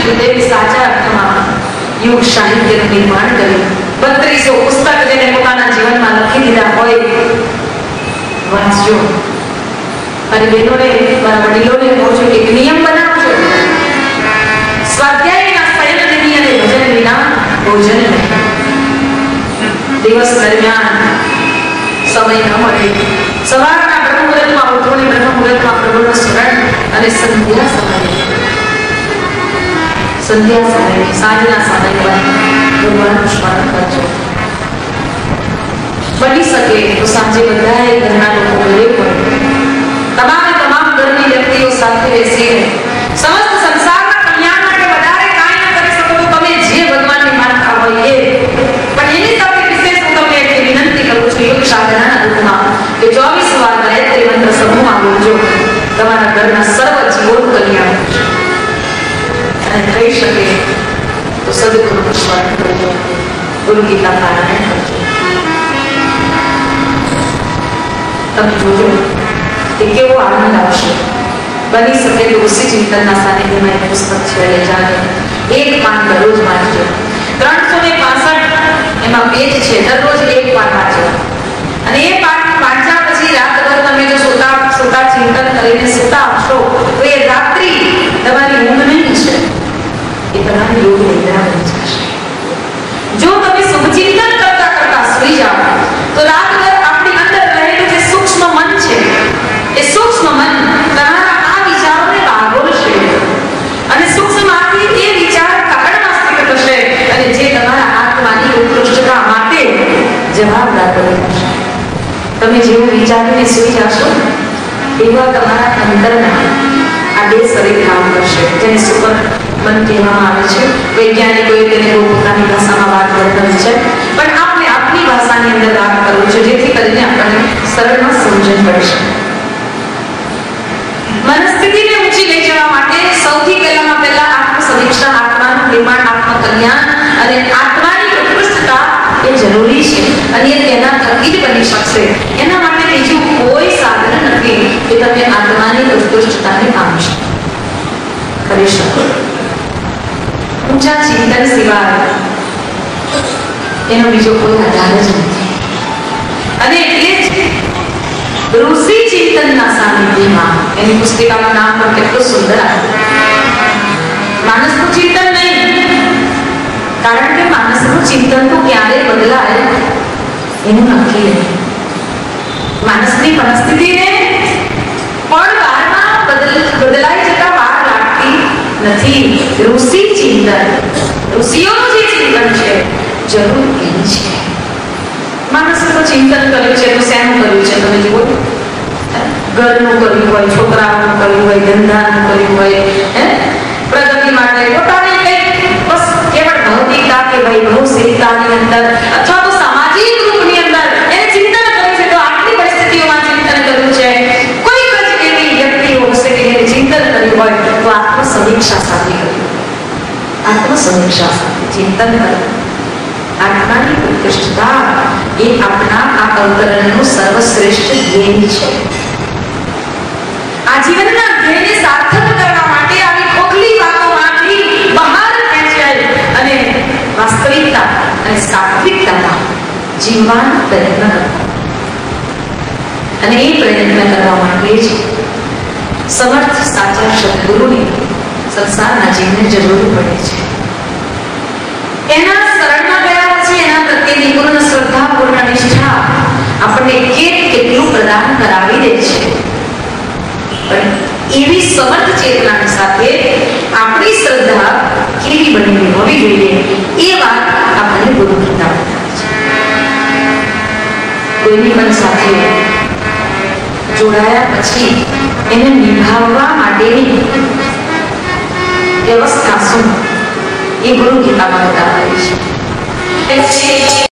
ગુરુદેવે સાચા અર્થમાં યુગ સાહિત્યનું નિર્માણ કર્યું. 3200 પુસ્તક જેને પોતાના જીવનમાં લખી દીધા હોય વાંચજો. અને બહેનોને, મારા વડીલોને કહું છું કે એક નિયમ બનાવજો. સ્વાધ્યાયના સંયમની અને ભજન વિના ભોજન નહીં. દિવસ દરમિયાન સમય ન મળે, સવારના બ્રહ્મ મુહૂર્તમાં ઉઠો ને બ્રહ્મ મુહૂર્તમાં પ્રભુનું સ્મરણ અને સંધ્યા સમયે સાંજના સમયે ભગવાનનું સ્મરણ કરજો. બની શકે તો સાંજે બધાએ ઘરના લોકો ઘરે હોય, તમામ ઘરની વ્યક્તિઓ સાથે બેસીને સમસ્ત સંસારના કલ્યાણ માટે વધારે કાંઈ ન કરી શકો તો તમે જે ભગવાનને માનતા હોય એ, પણ એની સાથે વિશેષ હું તમને એટલી વિનંતી કરું છું યોગ સાધનાના રૂપમાં કે 24 વાર ગાયત્રી મંત્ર સમૂહમાં બોલજો. તમારા ઘરના સર્વ જીવોનું કલ્યાણ થશે. અને થઈ શકે તો સદગુરુનું સ્મરણ કરજો, ગુરુ ગીતા પારાયણ કરજો. તમે જોજો કે કેવો આનંદ આવશે. બની શકે તો ઉસી ચિંતનના સાનિધ્યમાં એક પુસ્તક છે લઈ જાજો. એક પાન દરરોજ વાંચજો. 365 એમાં પેજ છે, દરરોજ એક પાન વાંચો. અને એ પાન વાંચ્યા પછી રાતભર તમે જો સોતા ચિંતન કરીને સુતા આવશો તો એ રાત્રિ તમારી ઊંઘ નહીં છે, એ તમારી યોગ નિદ્રા બની જશે. જો તમે શુભ ચિંતન કરતા કરતા સુઈ જાઓ તો રાતભર આપણી અંદર રહેલું જે સૂક્ષ્મ મન છે એ સૂક્ષ્મ મન તમારા આ વિચારોને વાગોળશે અને સૂક્ષ્મમાંથી એ વિચાર કારણમાં સ્થિત થશે અને જે તમારા આત્માની ઉત્કૃષ્ટતા માટે જવાબદાર બની થશે. તમે જેવું વિચારીને સુઈ જશો એવા તમારા અંદરના આ બે શરીર કામ કરશે, જેને સુપર મન કહેવામાં આવે છે. વૈજ્ઞાનિકોએ તેને પોતાની ભાષામાં વાત કરતા છે, પણ આપણે આપણી ભાષાની અંદર વાત કરવું છે જેથી કરીને આપણને સરળમાં સમજણ પડશે. મનસ્થિતિને ઊંચી લઈ જવા માટે સૌથી પહેલા આત્મસમીક્ષા, આત્માનું નિર્માણ, આત્મકલ્યાણ અને આત્માની ઉત્કૃષ્ટતા એ જરૂરી છે અને એ તેના થકી જ બની શકશે. એના માટે બીજું કોઈ સાધન નથી કે તમે આત્માની ઉત્કૃષ્ટતાને પામી શકો, કરી શકો. ઊંચા ચિંતન સિવાય એનો બીજો કોઈ આધાર જ નથી. અને એટલે જ ઋષિ ચિંતનના સાનિધ્યમાં, એની પુસ્તિકાનું નામ પણ કેટલું સુંદર આવ્યું. માનસનું ચિંતન નહીં, કારણ કે માનસનું ચિંતન તો ક્યારે બદલાય એનું નક્કી નહીં. માનસની પરિસ્થિતિને પણ વારમાં બદલાઈ જતા વાર લાગતી નથી. ઋષિ ચિંતન, ઋષિઓનું જે ચિંતન છે જરૂર એની છે. માણસનું ચિંતન કર્યું છે તો શેનું કર્યું છે તમે જુઓ. ઘરનું કર્યું હોય, છોકરાઓનું કર્યું હોય, ધંધાનું કર્યું હોય, પ્રગતિ માટે પોતાની કંઈક બસ કેવળ ભૌતિકતા કે વૈભવશીલતાની અંદર અથવા તો સામાજિક રૂપની અંદર એને ચિંતન કર્યું છે. તો આટલી પરિસ્થિતિઓમાં ચિંતન કર્યું છે. કોઈક જ એવી વ્યક્તિઓ હશે કે જેને ચિંતન કર્યું હોય તો આત્મસમીક્ષા સાથે કર્યું, આત્મસમીક્ષા સાથે ચિંતન કર્યું. આત્માની ઉત્કૃષ્ટતા એ આપણા આ અવતરણનું સર્વશ્રેષ્ઠ ધ્યેય છે. આ જીવનના ધ્યેયને સાર્થક કરવા માટે આવી ખોખલી વાતોમાંથી બહાર ખેંચાય અને વાસ્તવિકતા અને સાત્વિકતામાં જીવવાનો પ્રયત્ન કરવો. અને એ પ્રયત્ન કરવા માટે જ સમર્થ સાચા સદગુરુની સંસારના જીવને જરૂર પડે છે. એના શરણમાં ગયા પછી એના પ્રત્યેની પૂર્ણ શ્રદ્ધા, પૂર્ણ નિષ્ઠા આપણને કેટલું પ્રદાન કરાવી દે છે. પણ એવી સમર્થ ચેતનાની સાથે આપણી શ્રદ્ધા કેવી બનેલી હોવી જોઈએ એ વાત આપણને ગુરુ કહેતા છે. કોઈની પણ સાથે જોડાયા પછી એને નિભાવવા માટેની વ્યવસ્થા શું એ ગુરુ ગીતામાં બતાવાય છે.